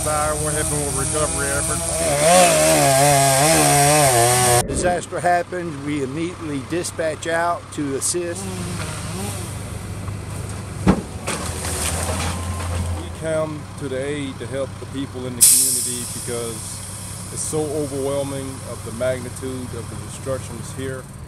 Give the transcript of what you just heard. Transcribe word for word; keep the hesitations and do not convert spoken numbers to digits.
fire. We're helping with recovery efforts. Disaster happens, we immediately dispatch out to assist. We come to the aid to help the people in the community because it's so overwhelming of the magnitude of the destruction that's here.